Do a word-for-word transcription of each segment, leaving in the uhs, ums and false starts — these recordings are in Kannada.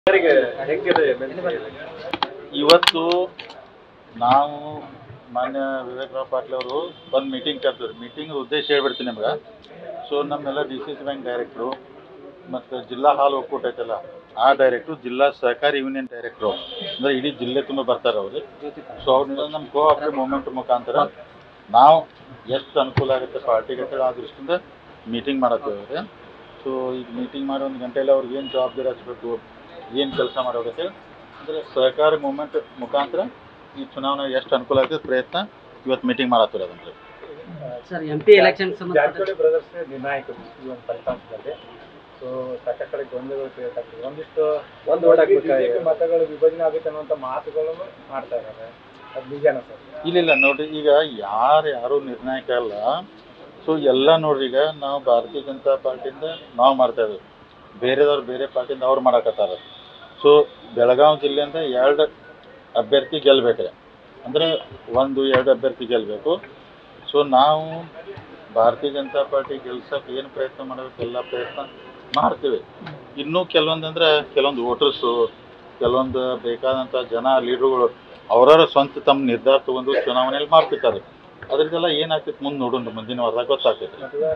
ಇವತ್ತು ನಾವು ಮಾನ್ಯ ವಿವೇಕರಾವ್ ಪಾಟೀಲ್ ಅವರು ಒಂದು ಮೀಟಿಂಗ್ ಕರೆದ್ರು. ಮೀಟಿಂಗ್ ಉದ್ದೇಶ ಹೇಳ್ಬಿಡ್ತೀನಿ ನಿಮ್ಗೆ. ಸೊ ನಮ್ಮೆಲ್ಲ D C C bank directors ಮತ್ತು ಜಿಲ್ಲಾ ಹಾಲು ಒಕ್ಕೂಟ ಐತಲ್ಲ ಆ ಡೈರೆಕ್ಟ್ರು, ಜಿಲ್ಲಾ ಸಹಕಾರಿ ಯೂನಿಯನ್ ಡೈರೆಕ್ಟ್ರು, ಅಂದರೆ ಇಡೀ ಜಿಲ್ಲೆ ತುಂಬ ಬರ್ತಾರೆ ಅವರು. ಸೊ ಅವ್ರನ್ನೆಲ್ಲ ನಮ್ಮ ಕೋ ಆಪ್ಟಿವ್ ಮೂಮೆಂಟ್ ಮುಖಾಂತರ ನಾವು ಎಷ್ಟು ಅನುಕೂಲ ಆಗುತ್ತೆ ಪಾರ್ಟಿಗೆ ಅಂತೇಳಿ ಆ ದೃಷ್ಟಿಯಿಂದ ಮೀಟಿಂಗ್ ಮಾಡತ್ತೇವೆ. ಸೊ ಈಗ ಮೀಟಿಂಗ್ ಮಾಡಿ ಒಂದು ಗಂಟೆಯಲ್ಲಿ ಅವ್ರಿಗೆ ಏನು ಜವಾಬ್ದಾರಿ ಹಚ್ಚಬೇಕು, ಏನು ಕೆಲಸ ಮಾಡೋದಕ್ಕೆ ಅಂದರೆ ಸಹಕಾರಿ ಮೂಮೆಂಟ್ ಮುಖಾಂತರ ಈ ಚುನಾವಣೆ ಎಷ್ಟು ಅನುಕೂಲ ಆಗ್ತದೆ ಪ್ರಯತ್ನ ಇವತ್ತು ಮೀಟಿಂಗ್ ಮಾಡತ್ತೀರ ಅದಂದ್ರೆ sir M P election Jarkiholi brothers ನಿರ್ಣಾಯಕರು ಈ ಒಂದು ಫಲಿತಾಂಶದಲ್ಲಿ. ಸೊ ಸಾಕಷ್ಟು ಕಡೆ ಗೊಂದಲಗಳು ಕ್ರಿಯೇಟ್ ಆಗ್ತದೆ. ಒಂದಿಷ್ಟು ಒಂದು ಬಿಜೆಪಿ ಮತಗಳು ವಿಭಜನೆ ಆಗುತ್ತೆ ಅನ್ನುವಂಥ ಮಾತುಗಳನ್ನು ಮಾಡ್ತಾ ಇದ್ದಾರೆ. ಅದು ನಿಜಾನ ಸರ್? ಇಲ್ಲ ಇಲ್ಲ ನೋಡ್ರಿ, ಈಗ ಯಾರು ಯಾರು ನಿರ್ಣಾಯಕ ಅಲ್ಲ. ಸೊ ಎಲ್ಲ ನೋಡ್ರಿ, ಈಗ ನಾವು ಭಾರತೀಯ ಜನತಾ ಪಾರ್ಟಿಯಿಂದ ನಾವು ಮಾಡ್ತಾ ಇದ್ದೀವಿ, ಬೇರೆದವ್ರು ಬೇರೆ ಪಾರ್ಟಿಯಿಂದ ಅವ್ರು ಮಾಡಕತ್ತಾರ. ಸೊ ಬೆಳಗಾವಿ ಜಿಲ್ಲೆಯಿಂದ ಎರಡು ಅಭ್ಯರ್ಥಿ ಗೆಲ್ಲಬೇಕ್ರೆ ಅಂದರೆ ಒಂದು ಎರಡು ಅಭ್ಯರ್ಥಿ ಗೆಲ್ಲಬೇಕು. ಸೊ ನಾವು ಭಾರತೀಯ ಜನತಾ ಪಾರ್ಟಿ ಗೆಲ್ಸಕ್ಕೆ ಏನು ಪ್ರಯತ್ನ ಮಾಡಬೇಕು ಎಲ್ಲ ಪ್ರಯತ್ನ ಮಾಡ್ತೀವಿ. ಇನ್ನೂ ಕೆಲವೊಂದು ಅಂದರೆ ಕೆಲವೊಂದು ವೋಟರ್ಸು, ಕೆಲವೊಂದು ಬೇಕಾದಂಥ ಜನ ಲೀಡ್ರುಗಳು ಅವರವರ ಸ್ವಂತ ತಮ್ಮ ನಿರ್ಧಾರ ತೊಗೊಂಡು ಚುನಾವಣೆಯಲ್ಲಿ ಮಾಡ್ತಿರ್ತಾರೆ. ಅದರದ್ದೆಲ್ಲ ಏನಾಗ್ತೈತೆ ಮುಂದೆ ನೋಡೋಣ, ಮುಂದಿನ ವಾರದಾಗ ಗೊತ್ತಾಗ್ತೈತೆ.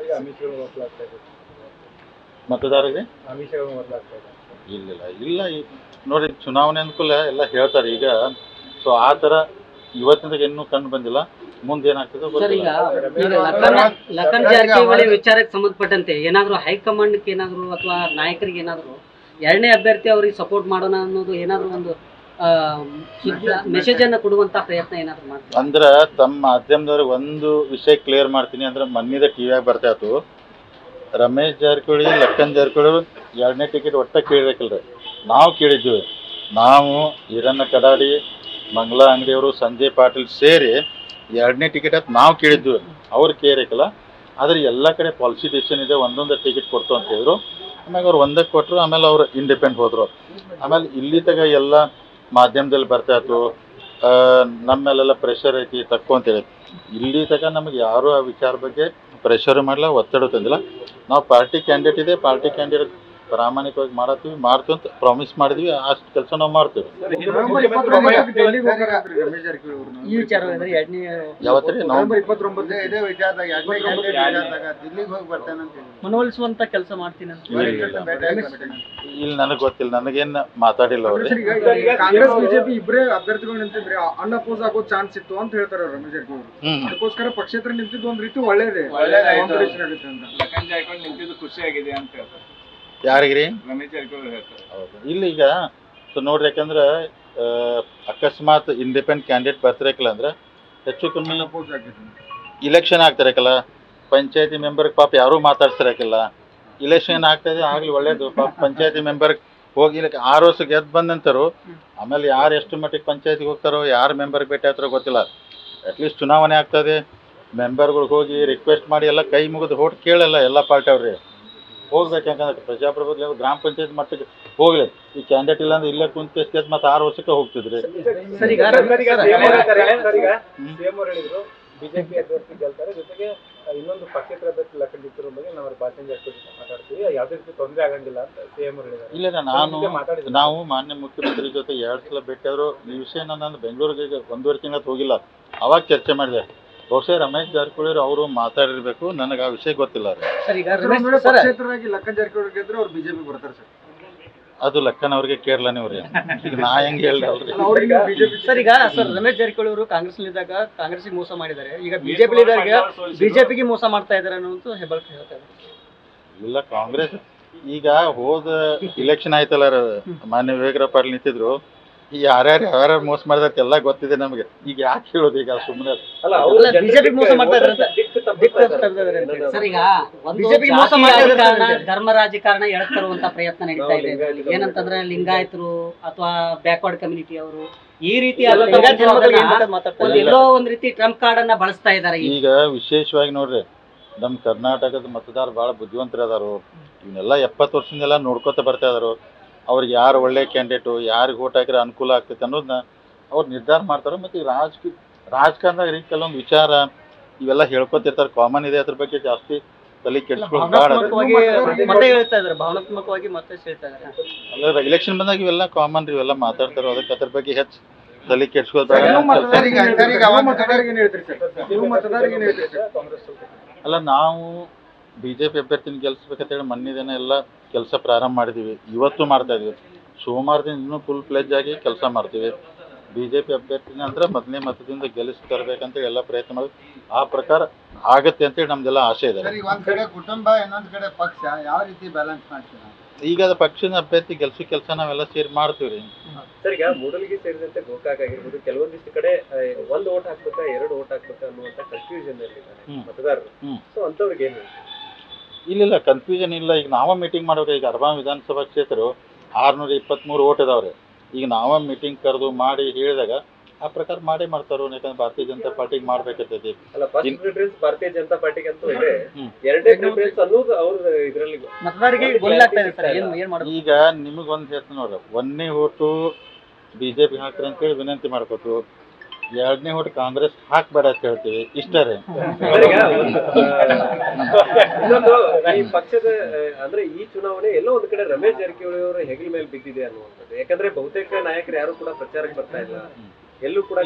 ಮತದಾರರಿಗೆ ಇಲ್ಲಿಲ್ಲ ಇಲ್ಲ ನೋಡಿ, ಚುನಾವಣೆ ಅನುಕೂಲ ಎಲ್ಲ ಹೇಳ್ತಾರೆ ಈಗ. ಸೊ ಆ ಥರ ಇವತ್ತಿನ ಇನ್ನೂ ಕಂಡು ಬಂದಿಲ್ಲ, ಮುಂದೆ ಏನಾಗ್ತದೆ. ಸರ್ ಈಗ ಲಖನ್ ಜಾರಕಿಹೊಳಿ ವಿಚಾರಕ್ಕೆ ಸಂಬಂಧಪಟ್ಟಂತೆ ಏನಾದ್ರು ಹೈಕಮಾಂಡ್ಗೆ ಏನಾದ್ರು ಅಥವಾ ನಾಯಕರಿಗೆ ಏನಾದ್ರು ಎರಡನೇ ಅಭ್ಯರ್ಥಿ ಅವ್ರಿಗೆ ಸಪೋರ್ಟ್ ಮಾಡೋಣ ಅನ್ನೋದು ಏನಾದ್ರು ಒಂದು ಮೆಸೇಜ್ ಅನ್ನ ಕೊಡುವಂತ ಪ್ರಯತ್ನ ಏನಾದ್ರು ಮಾಡ್ತಾರೆ ಅಂದ್ರೆ ತಮ್ಮ ಮಾಧ್ಯಮದವ್ರಿಗೆ ಒಂದು ವಿಷಯ ಕ್ಲಿಯರ್ ಮಾಡ್ತೀನಿ. ಅಂದ್ರೆ ಮನ್ನಿದ ಟಿವಿಯಾಗ ಬರ್ತಾ ಇತ್ತು, ರಮೇಶ್ ಜಾರಕಿಹೊಳಿ ಲಖನ್ ಜಾರಕಿಹೊಳಿ ಎರಡನೇ ಟಿಕೆಟ್ ಒಟ್ಟ ಕೇಳಿರಕಿಲ್ರಿ. ನಾವು ಕೇಳಿದ್ವಿ. ನಾವು ಈರಣ್ಣ ಕಡಾಡಿ, ಮಂಗಲಾ ಅಂಗಡಿಯವರು, ಸಂಜಯ್ ಪಾಟೀಲ್ ಸೇರಿ ಎರಡನೇ ಟಿಕೆಟ್ ಅಂತ ನಾವು ಕೇಳಿದ್ವಿ. ಅವ್ರು ಕೇಳಿರಕಿಲ್ಲ. ಆದರೆ ಎಲ್ಲ ಕಡೆ ಪಾಲಿಸಿ ಡಿಸಿಷನ್ ಇದೆ, ಒಂದೊಂದು ಟಿಕೆಟ್ ಕೊಡ್ತು ಅಂತ ಹೇಳಿದ್ರು. ಆಮೇಲೆ ಅವ್ರು ಒಂದಕ್ಕೆ ಕೊಟ್ಟರು, ಆಮೇಲೆ ಅವರು ಇಂಡಿಪೆಂಡೆಂಟ್ ಹೋದರು. ಆಮೇಲೆ ಇಲ್ಲಿ ತಗ ಎಲ್ಲ ಮಾಧ್ಯಮದಲ್ಲಿ ಬರ್ತಾ ಇತ್ತು, ನಮ್ಮೇಲೆಲ್ಲ ಪ್ರೆಷರ್ ಐತಿ ತಕ್ಕೋ ಅಂತೇಳಿ. ಇಲ್ಲಿ ತಗ ನಮಗೆ ಯಾರೂ ಆ ವಿಚಾರ ಬಗ್ಗೆ ಪ್ರೆಷರ್ ಮಾಡಲ್ಲ, ಒತ್ತಡ ತಂದಿಲ್ಲ. ನಾವು ಪಾರ್ಟಿ ಕ್ಯಾಂಡಿಡೇಟ್ ಇದೆ, ಪಾರ್ಟಿ ಕ್ಯಾಂಡಿಡೇಟ್ ಪ್ರಾಮಾಣಿಕವಾಗಿ ಮಾಡತ್ತೀವಿ, ಮಾಡ್ತೀವಿ ಅಂತ ಪ್ರಾಮಿಸ್ ಮಾಡಿದ್ವಿ. ಅಷ್ಟು ಕೆಲಸ ನಾವು ಮಾಡ್ತೀವಿ. ಯಾವತ್ರಿ ಮನವೊಲಿಸುವಂತ ಕೆಲಸ ಮಾಡ್ತೀನಿ ಅಂತ ಇಲ್ಲಿ ನನಗೆ ಗೊತ್ತಿಲ್ಲ, ನನಗೇನು ಮಾತಾಡಿಲ್ಲ ಅವ್ರು. ಕಾಂಗ್ರೆಸ್ ಬಿಜೆಪಿ ಇಬ್ಬರೇ ಅಭ್ಯರ್ಥಿಗಳು ನಿಂತಿದ್ರೆ ಅನ್ಅಪೋಸ್ ಆಗೋ ಚಾನ್ಸ್ ಇತ್ತು ಅಂತ ಹೇಳ್ತಾರೆ ರಮೇಶ್ ಜಾರಕಿಹೊಳಿ. ಅದಕ್ಕೋಸ್ಕರ ಪಕ್ಷೇತರ ನಿಂತಿದ್ದು ಒಂದ್ ರೀತಿ ಒಳ್ಳೇದೇ ಆಗುತ್ತೆ ಅಂತ. ಲಖನ್ ಜಾರಕಿಹೊಳಿ ನಿಂತಿದ್ದು ಖುಷಿ ಆಗಿದೆ ಅಂತ ಹೇಳ್ತಾರೆ. ಯಾರಿಗ್ರಿ? ರಮೇಶ್ ಜಾರಕಿಹೊಳಿ ಹೇಳ್ತಾರೆ. ಹೌದು, ಇಲ್ಲಿ ಈಗ ಸೊ ನೋಡ್ರಿ, ಯಾಕಂದ್ರೆ ಅಕಸ್ಮಾತ್ ಇಂಡಿಪೆಂಡೆಂಟ್ ಕ್ಯಾಂಡಿಡೇಟ್ ಬರ್ತಿರಕಿಲ್ಲ ಅಂದ್ರೆ ಹೆಚ್ಚು ಕಮ್ಮಿ ಇಲೆಕ್ಷನ್ ಆಗ್ತಿರಕಲ್ಲ, ಪಂಚಾಯತಿ ಮೆಂಬರ್ಗೆ ಪಾಪ ಯಾರೂ ಮಾತಾಡ್ತಿರಕಿಲ್ಲ. ಇಲೆಕ್ಷನ್ ಆಗ್ತಾಯಿದೆ ಆಗಲಿ ಒಳ್ಳೇದು, ಪಾಪ ಪಂಚಾಯತಿ ಮೆಂಬರ್ಗೆ ಹೋಗಿ ಆರು ವರ್ಷ ಗೆದ್ದು ಬಂದಂತರು. ಆಮೇಲೆ ಯಾರು ಎಷ್ಟು ಮಟ್ಟಿಗೆ ಪಂಚಾಯತಿಗೆ ಹೋಗ್ತಾರೋ, ಯಾರು ಮೆಂಬರ್ಗೆ ಭೇಟಿ ಆಗ್ತಾರೋ ಗೊತ್ತಿಲ್ಲ. ಅಟ್ಲೀಸ್ಟ್ ಚುನಾವಣೆ ಆಗ್ತದೆ, ಮೆಂಬರ್ಗಳಿಗೆ ಹೋಗಿ ರಿಕ್ವೆಸ್ಟ್ ಮಾಡಿ ಎಲ್ಲ ಕೈ ಮುಗಿದು ಹೋಟ್ ಕೇಳಲ್ಲ ಎಲ್ಲ ಪಾರ್ಟಿ ಅವ್ರಿಗೆ ಹೋಗ್ಬೇಕು. ಯಾಕಂದ್ರೆ ಪ್ರಜಾಪ್ರಭುತ್ವ ಗ್ರಾಮ ಪಂಚಾಯತ್ ಮಟ್ಟಿಗೆ ಹೋಗ್ಲಿ. ಈ ಕ್ಯಾಂಡಿಡೇಟ್ ಇಲ್ಲ ಅಂದ್ರೆ ಇಲ್ಲೇ ಕುಂತ ಮತ್ತೆ ಆರು ವರ್ಷಕ್ಕೆ ಹೋಗ್ತಿದ್ರಿ. ಬಿಜೆಪಿ ಅಭ್ಯರ್ಥಿ ಗೆಲ್ತಾರೆ, ಜೊತೆಗೆ ಇನ್ನೊಂದು ಪಕ್ಷೇತರ ಅಭ್ಯರ್ಥಿ ಲಖನ್ ಜಿತ್ತಿರೋ ಬಗ್ಗೆ ನಾವು ಭಾಷಣ ಜಾಸ್ತಿ ಮಾತಾಡ್ತೀವಿ, ಯಾವುದೇ ರೀತಿ ತೊಂದರೆ ಆಗಂಗಿಲ್ಲ ಅಂತ ಸಿಎಂ ಅವರು ಹೇಳಿದ್ದಾರೆ. ಇಲ್ಲ, ನಾನು ನಾವು ಮಾನ್ಯ ಮುಖ್ಯಮಂತ್ರಿ ಜೊತೆ ಎರಡು ಸಲ ಭೇಟಿಯಾದ್ರು. ಈ ವಿಷಯ ನಾನು ಬೆಂಗಳೂರಿಗೆ ಒಂದೂವರೆ ತಿಂಗಳ ಹೋಗಿಲ್ಲ, ಅವಾಗ ಚರ್ಚೆ ಮಾಡಿದೆ. ಬಹುಶಃ ರಮೇಶ್ ಜಾರಕಿಹೊಳಿ ಅವರು ಮಾತಾಡಿರ್ಬೇಕು, ನನಗೆ ಆ ವಿಷಯ ಗೊತ್ತಿಲ್ಲ. ಲಖನ್ ಜಾರಕಿಹೊಳಿ ಗೆದ್ರೆ ಅವ್ರು ಬಿಜೆಪಿ ಬರ್ತಾರೆ ಸರ್. ಅದು ಲಕ್ಕನ್ ಅವ್ರಿಗೆ ಕೇರಳ ನೀವ್ರಿ, ಈಗ ನಾ ಹೆಂಗೆ ಹೇಳ್ದೆ ಅವ್ರಿಗೆ. ಸರ್ ಈಗ ಸರ್ ರಮೇಶ್ ಜಾರಕಿಹೊಳಿ ಅವರು ಕಾಂಗ್ರೆಸ್ ಇದ್ದಾಗ ಕಾಂಗ್ರೆಸ್ಗೆ ಮೋಸ ಮಾಡಿದ್ದಾರೆ, ಈಗ ಬಿಜೆಪಿ ಇದ್ದಾಗ ಬಿಜೆಪಿಗೆ ಮೋಸ ಮಾಡ್ತಾ ಇದ್ದಾರೆ ಅನ್ನೋದು ಹೆಬ್ಬಾಳ್ಕರ್ ಹೇಳ್ತಾರೆ. ಇಲ್ಲ, ಕಾಂಗ್ರೆಸ್ ಈಗ ಹೋದ ಇಲೆಕ್ಷನ್ ಆಯ್ತಲ್ಲ, ಮಾನ್ಯ ವಿವೇಕರಾವ್ ಪಾಟೀಲ್ ನಿಂತಿದ್ರು. ಈ ಯಾರ್ಯಾರು ಯಾರ್ಯಾರು ಮೋಸ ಮಾಡಿದ್ರೆ ಎಲ್ಲ ಗೊತ್ತಿದೆ ನಮಗೆ. ಈಗ ಯಾಕೆ ಹೇಳೋದು, ಈಗ ಸುಮ್ಮನೆ ಬಿಜೆಪಿ ಮೋಸ ಮಾಡ್ತಾ ಇದ್ದಾರೆ. ಸರ್ ಈಗ ಬಿಜೆಪಿ ಮೋಸ ಮಾಡಿದ ಕಾರಣ ಧರ್ಮ ರಾಜಕಾರಣ ಎಳಕ್ ತರುವಂತ ಪ್ರಯತ್ನ ನಡೀತಾ ಇದೆ. ಏನಂತಂದ್ರೆ ಲಿಂಗಾಯತರು ಅಥವಾ ಬ್ಯಾಕ್ವರ್ಡ್ ಕಮ್ಯುನಿಟಿ ಅವರು ಈ ರೀತಿ ಎಲ್ಲೋ ಒಂದ್ ರೀತಿ ಟ್ರಂಪ್ ಕಾರ್ಡ್ ಅನ್ನ ಬಳಸ್ತಾ ಇದ್ದಾರೆ. ಈಗ ವಿಶೇಷವಾಗಿ ನೋಡ್ರಿ, ನಮ್ಮ ಕರ್ನಾಟಕದ ಮತದಾರ ಭಾಳ ಬುದ್ಧಿವಂತರ ಅದಾರು. ಇವನ್ನೆಲ್ಲ ಎಪ್ಪತ್ತು ವರ್ಷದಿಂದೆಲ್ಲ ನೋಡ್ಕೊತ ಬರ್ತಾ ಇದಾರು. ಅವ್ರಿಗೆ ಯಾರು ಒಳ್ಳೆ ಕ್ಯಾಂಡಿಡೇಟು, ಯಾರಿಗೆ ಓಟ್ ಹಾಕಿದ್ರೆ ಅನುಕೂಲ ಆಗ್ತೈತೆ ಅನ್ನೋದನ್ನ ಅವ್ರು ನಿರ್ಧಾರ ಮಾಡ್ತಾರೆ. ಮತ್ತು ಈ ರಾಜಕೀಯ ರಾಜಕಾರಣದಾಗ ರೀ ಕೆಲವೊಂದು ವಿಚಾರ ಇವೆಲ್ಲ ಹೇಳ್ಕೊತಿರ್ತಾರೆ, ಕಾಮನ್ ಇದೆ, ಅದ್ರ ಬಗ್ಗೆ ಜಾಸ್ತಿ ತಲೆ ಕೆಡ್ಸ್ಕೊಳ್ಳೋದು ಬೇಡ. ಭಾವನಾತ್ಮಕವಾಗಿ ಮತ್ತೆ ಹೇಳ್ತಾ ಇದಾರೆ ಭಾವನಾತ್ಮಕವಾಗಿ ಮತ್ತೆ ಹೇಳ್ತಾ ಇದಾರೆ. ಅಲ್ಲ ಇಲೆಕ್ಷನ್ ಬಂದಾಗ ಇವೆಲ್ಲ ಕಾಮನ್ ರೀ, ಇವೆಲ್ಲ ಮಾತಾಡ್ತಾರೋ ಅದಕ್ಕೆ ಅದ್ರ ಬಗ್ಗೆ ಹೆಚ್ಚು ತಲೆ ಕೆಡ್ಸ್ಕೊಳ್ಳೋದು ಬೇಡ. ಅಲ್ಲ ನಾವು ಬಿ ಜೆ ಪಿ ಅಭ್ಯರ್ಥಿನ ಗೆಲ್ಸ್ಬೇಕಂತೇಳಿ ಮೊನ್ನೆ ಎಲ್ಲ ಕೆಲಸ ಪ್ರಾರಂಭ ಮಾಡಿದ್ದೀವಿ, ಇವತ್ತು ಮಾಡ್ತಾ ಇದೀವಿ. ಸೋಮವಾರದಿಂದ ಇನ್ನೂ ಫುಲ್ ಫ್ಲೆಜ್ ಆಗಿ ಕೆಲಸ ಮಾಡ್ತೀವಿ. ಬಿ ಜೆ ಪಿ ಅಭ್ಯರ್ಥಿನ ಅಂದ್ರೆ ಮೊದಲನೇ ಮತದಿಂದ ಗೆಲ್ಲಿಸಿ ತರಬೇಕಂತೇಳಿ ಎಲ್ಲ ಪ್ರಯತ್ನ ಮಾಡಿ ಆ ಪ್ರಕಾರ ಆಗತ್ತೆ ಅಂತೇಳಿ ನಮ್ದೆಲ್ಲ ಆಸೆ ಇದೆ. ಒಂದ್ ಕಡೆ ಕುಟುಂಬ ಇನ್ನೊಂದ್ ಕಡೆ ಪಕ್ಷ ಯಾವ ರೀತಿ ಬ್ಯಾಲೆನ್ಸ್ ಮಾಡ್ತೀವಿ? ಈಗ ಅದು ಪಕ್ಷದ ಅಭ್ಯರ್ಥಿ ಗೆಲ್ಸೋ ಕೆಲಸ ನಾವೆಲ್ಲ ಸೇರಿ ಮಾಡ್ತೀವಿ ರೀ. ಸರ್ ಈಗ ಮೂಡಲಗಿ ಸೇರಿದಂತೆ ಗೋಕಾಕ್ ಆಗಿರ್ಬೋದು ಕೆಲವೊಂದಿಷ್ಟು ಕಡೆ ಒಂದ್ ಓಟ್ ಹಾಕ್ಬೇಕಾ ಎರಡು ಓಟ್ ಹಾಕ್ಬೇಕಾ ಅನ್ನುವಂತ ಕನ್ಫ್ಯೂಷನ್ ಅಲ್ಲಿ ಮತದಾರರು. ಸೊ ಅಂತವ್ರಿಗೆ ಏನು ಇಲ್ಲ ಕನ್ಫ್ಯೂಷನ್ ಇಲ್ಲ. ಈಗ ನಾವ ಮೀಟಿಂಗ್ ಮಾಡೋರು, ಈಗ ಅರ್ಬಾ ವಿಧಾನಸಭಾ ಕ್ಷೇತ್ರ ಆರ್ನೂರ ಇಪ್ಪತ್ತ್ಮೂರು ಓಟ್ ಇದಾವ್ರಿ. ಈಗ ನಾವ ಮೀಟಿಂಗ್ ಕರೆದು ಮಾಡಿ ಹೇಳಿದಾಗ ಆ ಪ್ರಕಾರ ಮಾಡೇ ಮಾಡ್ತಾರೋ, ಯಾಕಂದ್ರೆ ಭಾರತೀಯ ಜನತಾ ಪಾರ್ಟಿಗೆ ಮಾಡ್ಬೇಕಂತೈತಿ. ಅಲ್ಲ ಫಸ್ಟ್ ಪ್ರಿಫರೆನ್ಸ್ ಭಾರತೀಯ ಜನತಾ ಪಾರ್ಟಿಗೆ ಅಂತೂ ಇದೆ, ಎರಡನೇ ಪ್ರಿಫರೆನ್ಸ್ ಅನ್ನೋದು ಅವ್ರ ಇದ್ರಲ್ಲಿ ಮತದಾರರಿಗೆ ಗೊತ್ತಾಗ್ತಾ ಇದೆ ಸರ್. ಏನು ಏನು ಮಾಡೋದು ಈಗ ನಿಮಗೊಂದು ಹೇಳ್ತೀನಿ ನೋಡ್ರಿ, ಒಂದನೇ ಓಟು ಬಿ ಜೆ ಪಿ ಹಾಕ್ರಿ ಅಂತೇಳಿ ವಿನಂತಿ ಮಾಡ್ಕೋತು, ಎರಡನೇ ಓಟ್ ಕಾಂಗ್ರೆಸ್ ಹಾಕ್ಬೇಡ ಅಂತ ಹೇಳ್ತೀವಿ, ಇಷ್ಟೇ ರೀ. ಇನ್ನೊಂದು ಈ ಪಕ್ಷದ ಅಂದ್ರೆ ಈ ಚುನಾವಣೆ ಎಲ್ಲೋ ಒಂದ್ ಕಡೆ ರಮೇಶ್ ಜಾರಕಿಹೊಳಿ ಅವರ ಹೆಗಲ ಮೇಲೆ ಬಿದ್ದಿದೆ ಅನ್ನುವಂಥದ್ದು. ಯಾಕಂದ್ರೆ ಬಹುತೇಕ ನಾಯಕರು ಯಾರು ಕೂಡ ಪ್ರಚಾರಕ್ಕೆ ಬರ್ತಾ ಇಲ್ಲ, ಎಲ್ಲೂ ಕೂಡ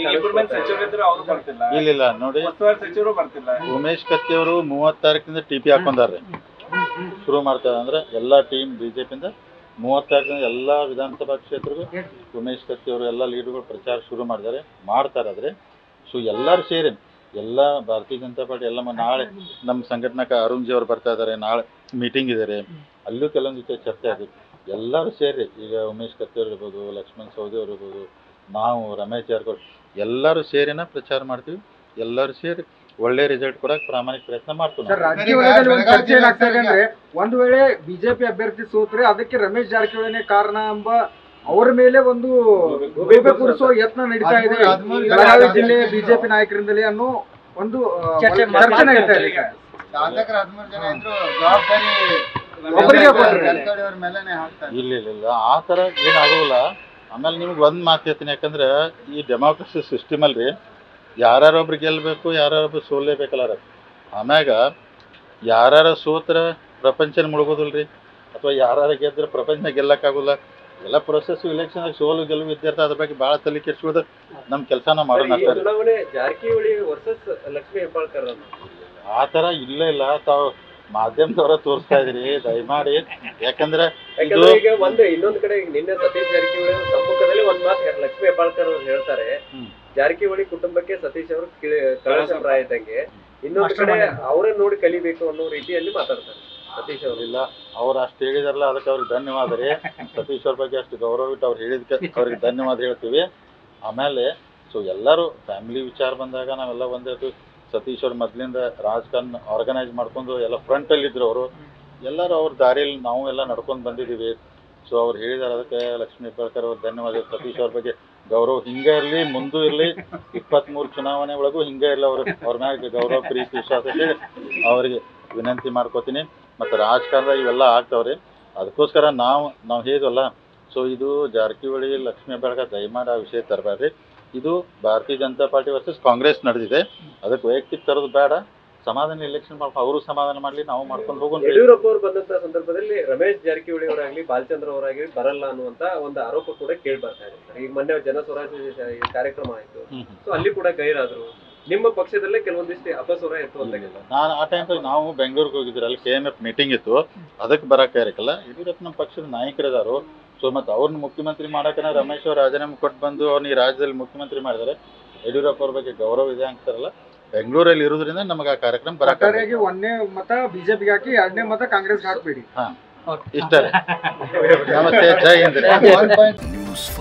ಇಲ್ಲ ನೋಡಿ ಸಚಿವರು ಬರ್ತಿಲ್ಲ. ಉಮೇಶ್ ಕತ್ತಿ ಅವರು ಮೂವತ್ತು ತಾರೀಕಿಂದ ಟಿ ಪಿ ಹಾಕೊಂಡಾರ್ರಿ, ಶುರು ಮಾಡ್ತಾರೆ. ಅಂದ್ರೆ ಎಲ್ಲ ಟೀಮ್ ಬಿ ಜೆ ಪಿಯಿಂದ ಮೂವತ್ತು ತಾರೀಕಿಂದ ಎಲ್ಲ ವಿಧಾನಸಭಾ ಕ್ಷೇತ್ರಗೂ ಉಮೇಶ್ ಕತ್ತಿ ಅವರು ಎಲ್ಲ ಲೀಡರ್ಗಳು ಪ್ರಚಾರ ಶುರು ಮಾಡಿದ್ದಾರೆ, ಮಾಡ್ತಾರೆ. ಆದರೆ ಸೊ ಎಲ್ಲರೂ ಸೇರಿ ಎಲ್ಲ ಭಾರತೀಯ ಜನತಾ ಪಾರ್ಟಿ ಎಲ್ಲ ನಾಳೆ ನಮ್ಮ ಸಂಘಟನಾಕ ಅರುಣ್ ಜಿ ಅವರು ಬರ್ತಾ ಇದ್ದಾರೆ, ನಾಳೆ ಮೀಟಿಂಗ್ ಇದ್ದಾರೆ, ಅಲ್ಲೂ ಕೆಲವೊಂದು ಜೊತೆ ಚರ್ಚೆ ಆಗಿದೆ. ಎಲ್ಲರೂ ಸೇರಿ ಈಗ ಉಮೇಶ್ ಕತ್ತಿ ಅವರು ಇರ್ಬೋದು, ಲಕ್ಷ್ಮಣ್ ಸವದಿ ಅವರು ಇರ್ಬೋದು, ನಾವು ರಮೇಶ್ ಜಾರಕಿಹೊಳಿ ಎಲ್ಲರೂ ಸೇರಿನ ಪ್ರಚಾರ ಮಾಡ್ತೀವಿ. ಎಲ್ಲರೂ ಸೇರಿ ಒಳ್ಳೆ ರಿಸಲ್ಟ್ ಕೊಡಕ್ಕೆ ಪ್ರಾಮಾಣಿಕ ಪ್ರಯತ್ನ ಮಾಡ್ತೀವಿ. ಚರ್ಚೆ ಏನಾಗ್ತಾ ಇದೆ ಅಂದ್ರೆ, ಒಂದು ವೇಳೆ ಬಿಜೆಪಿ ಅಭ್ಯರ್ಥಿ ಸೋತ್ರೆ ಅದಕ್ಕೆ ರಮೇಶ್ ಜಾರಕಿಹೊಳಿನೇ ಕಾರಣ ಎಂಬ ಅವರ ಮೇಲೆ ಒಂದು ಗೂಬೆ ಕೂರಿಸುವ ಯತ್ನ ನಡೀತಾ ಇದೆ ಬೆಳಗಾವಿ ಜಿಲ್ಲೆ ಬಿಜೆಪಿ ನಾಯಕರಿಂದಲೇ ಅನ್ನೋ ಒಂದು ಚರ್ಚೆ ನಡೀತಾ ಇದೆ. ಶಾಸಕರು ಹದಿಮೂರು ಜನ ಇದ್ರು, ಜವಾಬ್ದಾರಿ ಒಬ್ಬರಿಗೆ ಜಾರಕಿಹೊಳಿ ಅವ್ರ ಮೇಲೆನೆ ಹಾಕ್ತಾರೆ. ಇಲ್ಲ ಇಲ್ಲ ಇಲ್ಲ ಆ ಥರ ಏನಾಗೋಲ್ಲ. ಆಮೇಲೆ ನಿಮ್ಗೆ ಒಂದು ಮಾತು ಹೇಳ್ತೀನಿ, ಯಾಕಂದ್ರೆ ಈ ಡೆಮಾಕ್ರಸಿ ಸಿಸ್ಟಮ್ ಅಲ್ರಿ, ಯಾರೊಬ್ರು ಗೆಲ್ಲಬೇಕು, ಯಾರೊಬ್ರು ಸೋಲೇಬೇಕಲ್ಲ. ಆಮ್ಯಾಗ ಯಾರು ಸೋತ್ರ ಪ್ರಪಂಚನ ಮುಳುಗೋದಿಲ್ಲ ರೀ, ಅಥವಾ ಯಾರು ಗೆದ್ರೆ ಪ್ರಪಂಚನ ಗೆಲ್ಲಕ್ಕಾಗೋಲ್ಲ. ಎಲ್ಲ ಪ್ರೊಸೆಸ್ ಇಲೆಕ್ಷನ್ ಸೋಲು ಗೆಲುವು ಇದ್ದಿರ್ತ, ಅದ್ರ ಬಗ್ಗೆ ಭಾಳ ತಲೆ ಕೆಡ್ಸ್ಕೊಳ್ಳೋದು ನಮ್ಮ ಕೆಲಸ ನಾವು ಮಾಡೋಣ. ಚುನಾವಣೆ ಜಾರಕಿಹೊಳಿ ವರ್ಸಸ್ ಲಕ್ಷ್ಮೀ ಹೆಬ್ಬಾಳ್ಕರ್ ಆ ಥರ ಇಲ್ಲ ಇಲ್ಲ, ತಾವು ಮಾಧ್ಯಮದವರ ತೋರಿಸ್ತಾ ಇದ್ರಿ ದಯಮಾಡಿ. ಯಾಕಂದ್ರೆ ಇದು ಈಗ ಒಂದು ಇನ್ನೊಂದು ಕಡೆ ನಿನ್ನೆ ಸತೀಶ್ ಜಾರಕಿಹೊಳಿ ಸಮ್ಮುಖದಲ್ಲಿ ಒಂದ್ ಮಾತು ಲಕ್ಷ್ಮೀ ಹೆಬ್ಬಾಳ್ಕರ್ ಅವ್ರು ಹೇಳ್ತಾರೆ, ಜಾರಕಿಹೊಳಿ ಕುಟುಂಬಕ್ಕೆ ಸತೀಶ್ ಅವರು ಕಳಶಪ್ರಾಯ ಇದ್ದಂಗೆ, ಇನ್ನೊಂದು ಕಡೆ ಅವರನ್ನ ನೋಡಿ ಕಲಿಬೇಕು ಅನ್ನೋ ರೀತಿಯಲ್ಲಿ ಮಾತಾಡ್ತಾರೆ ಸತೀಶ್ ಅವರು. ಇಲ್ಲ ಅವ್ರು ಅಷ್ಟು ಹೇಳಿದಾರಲ್ಲ, ಅದಕ್ಕೆ ಅವ್ರಿಗೆ ಧನ್ಯವಾದ ರೀ. ಸತೀಶ್ ಅವ್ರ ಬಗ್ಗೆ ಅಷ್ಟು ಗೌರವ ಇಟ್ಟು ಅವ್ರು ಹೇಳಿದಕ್ಕೆ ಅವ್ರಿಗೆ ಧನ್ಯವಾದ ಹೇಳ್ತೀವಿ. ಆಮೇಲೆ ಸೊ ಎಲ್ಲರೂ ಫ್ಯಾಮಿಲಿ ವಿಚಾರ ಬಂದಾಗ ನಾವೆಲ್ಲ ಒಂದೇ. ಸತೀಶ್ ಅವ್ರು ಮೊದಲಿಂದ ರಾಜಕಾರಣ ಆರ್ಗನೈಸ್ ಮಾಡ್ಕೊಂಡು ಎಲ್ಲ ಫ್ರಂಟಲ್ಲಿದ್ದರು ಅವರು. ಎಲ್ಲರೂ ಅವ್ರ ದಾರಿಯಲ್ಲಿ ನಾವು ಎಲ್ಲ ನಡ್ಕೊಂಡು ಬಂದಿದ್ದೀವಿ. ಸೊ ಅವ್ರು ಹೇಳಿದಾರೆ, ಅದಕ್ಕೆ ಲಕ್ಷ್ಮೀ ಹೆಬ್ಬಾಳ್ಕರ್ ಅವ್ರು ಧನ್ಯವಾದ. ಸತೀಶ್ ಅವ್ರ ಬಗ್ಗೆ ಗೌರವ ಹಿಂಗೆ ಇರಲಿ, ಮುಂದೂ ಇರಲಿ, ಇಪ್ಪತ್ತ್ಮೂರು ಚುನಾವಣೆ ಒಳಗೂ ಹಿಂಗೆ ಇರಲಿ. ಅವರು ಅವ್ರ ಮ್ಯಾಗ ಗೌರವ ಪ್ರೀತಿ ವಿಶ್ವಾಸ ಹೇಳಿ ಅವರಿಗೆ ವಿನಂತಿ ಮಾಡ್ಕೋತೀನಿ. ಮತ್ತು ರಾಜಕಾರಣದಾಗ ಇವೆಲ್ಲ ಆಗ್ತಾವ್ರಿ, ಅದಕ್ಕೋಸ್ಕರ ನಾವು ನಾವು ಹೇಳಿದ್ವಲ್ಲ. ಸೊ ಇದು ಜಾರಕಿಹೊಳಿ ಲಕ್ಷ್ಮೀ ಹೆಬ್ಬಾಳ್ಕರ್ ದಯಮಾಡಿ ಆ ವಿಷಯ ತರಬೇಡ್ರಿ. ಇದು ಭಾರತೀಯ ಜನತಾ ಪಾರ್ಟಿ ವರ್ಸಸ್ ಕಾಂಗ್ರೆಸ್ ನಡೆದಿದೆ, ಅದಕ್ಕೆ ವೈಯಕ್ತಿಕ ತರೋದು ಬೇಡ. ಸಮಾಧಾನ ಇಲೆಕ್ಷನ್ ಮಾಡ್ಕೊಂಡು ಅವರು ಸಮಾಧಾನ ಮಾಡಲಿ, ನಾವು ಮಾಡ್ಕೊಂಡು ಹೋಗೋಣ. ಯಡಿಯೂರಪ್ಪ ಅವರು ಬಂದಂತ ಸಂದರ್ಭದಲ್ಲಿ ರಮೇಶ್ ಜಾರಕಿಹೊಳಿ ಅವರಾಗ್ಲಿ ಬಾಲಚಂದ್ರ ಅವರಾಗ್ಲಿ ಬರಲ್ಲ ಅನ್ನುವಂತ ಒಂದು ಆರೋಪ ಕೂಡ ಕೇಳಿ ಬರ್ತಾ ಇದೆ. ಈಗ ಮೊನ್ನೆ ಜನ ಸ್ವರಾಜ್ಯ ಕಾರ್ಯಕ್ರಮ ಆಯ್ತು, ಸೊ ಅಲ್ಲಿ ಕೂಡ ಗೈರಾದ್ರು. ನಿಮ್ಮ ಪಕ್ಷದಲ್ಲೇ ಕೆಲವೊಂದಿಷ್ಟು ಅಪಸ್ವರ ಇತ್ತು ಅಂತ. ನಾನು ಆ ಟೈಮ್ದಾಗ ನಾವು ಬೆಂಗಳೂರಿಗೆ ಹೋಗಿದ್ರಿ, ಅಲ್ಲಿ ಕೆ ಎಮ್ ಎಫ್ ಮೀಟಿಂಗ್ ಇತ್ತು, ಅದಕ್ಕೆ ಬರೋಕೆ ಇರಕ್ಕಲ್ಲ. ಯಡಿಯೂರಪ್ಪ ನಮ್ಮ ಪಕ್ಷದ ನಾಯಕರಿದಾರು. ಸೊ ಮತ್ತು ಅವ್ರನ್ನ ಮುಖ್ಯಮಂತ್ರಿ ಮಾಡೋಕೆ ರಮೇಶ್ ಅವ್ರು ರಾಜೀನಾಮೆ ಕೊಟ್ಟು ಬಂದು ಅವ್ರನ್ನ ಈ ರಾಜ್ಯದಲ್ಲಿ ಮುಖ್ಯಮಂತ್ರಿ ಮಾಡಿದ್ದಾರೆ. ಯಡಿಯೂರಪ್ಪ ಅವ್ರ ಬಗ್ಗೆ ಗೌರವ ಇದೆ ಅಂತಾರಲ್ಲ, ಬೆಂಗಳೂರಲ್ಲಿ ಇರೋದ್ರಿಂದ ನಮಗೆ ಆ ಕಾರ್ಯಕ್ರಮ ಬರಕ್ಕೆ ಒಂದನೇ ಮತ ಬಿಜೆಪಿಗೆ ಹಾಕಿ ಎರಡನೇ ಮತ ಕಾಂಗ್ರೆಸ್ ಹಾಕ್ಬೇಡಿ. ಹಾ ಇಷ್ಟ. ನಮಸ್ತೆ, ಜೈ ಹಿಂದ್.